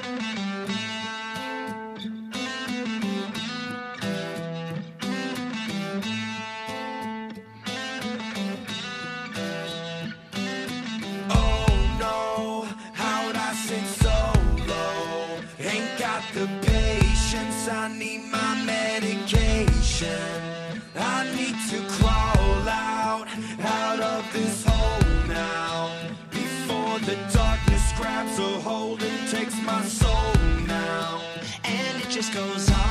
The patience, I need my medication. I need to crawl out of this hole now, before the darkness grabs a hold and takes my soul now. And it just goes on